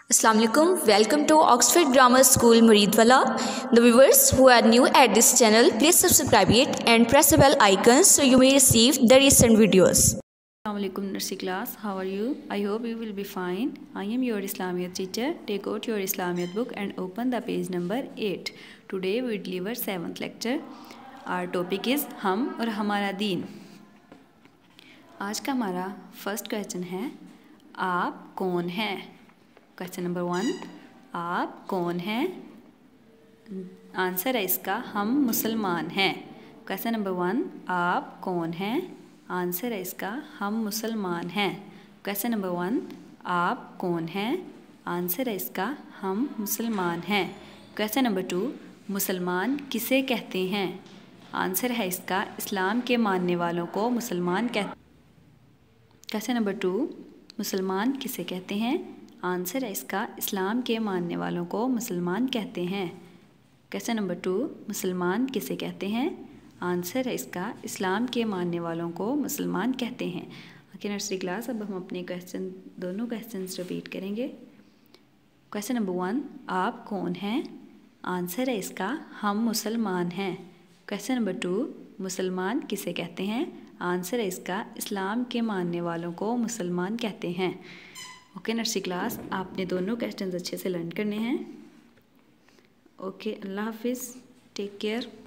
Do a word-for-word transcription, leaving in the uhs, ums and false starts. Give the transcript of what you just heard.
Assalamu alaikum. Welcome to Oxford Grammar School Muridwala. The viewers who are new at this channel, please subscribe it and press the bell icon so you may receive the recent videos. Assalamu alaikum nursery class. How are you? I hope you will be fine. I am your Islamiyat teacher. Take out your Islamiyat book and open the page number eight. Today we deliver seventh lecture. Our topic is हम और हमारा दीन. आज का हमारा first question है, आप कौन हैं? क्वेश्चन नंबर वन, आप कौन हैं? आंसर है इसका, हम मुसलमान हैं. क्वेश्चन नंबर वन, आप कौन हैं? आंसर है इसका, हम मुसलमान हैं. क्वेश्चन नंबर वन, आप कौन हैं? आंसर है इसका, हम मुसलमान हैं. क्वेश्चन नंबर टू, मुसलमान किसे कहते हैं? आंसर है इसका, इस्लाम के मानने वालों को मुसलमान कहते. क्वेश्चन नंबर टू, मुसलमान किसे कहते हैं? आंसर है इसका, इस्लाम के मानने वालों को मुसलमान कहते हैं. क्वेश्चन नंबर टू, मुसलमान किसे कहते हैं? आंसर है इसका, इस्लाम के मानने वालों को मुसलमान कहते हैं. ओके नर्सरी क्लास, अब हम अपने क्वेश्चन दोनों क्वेश्चंस रिपीट करेंगे. क्वेश्चन नंबर वन, आप कौन हैं? आंसर है इसका, हम मुसलमान हैं. क्वेश्चन नंबर टू, मुसलमान किसे कहते हैं? आंसर है इसका, इस्लाम के मानने वालों को मुसलमान कहते हैं. ओके नर्सरी क्लास, आपने दोनों क्वेश्चंस अच्छे से लर्न करने हैं. ओके, अल्लाह हाफिज़, टेक केयर.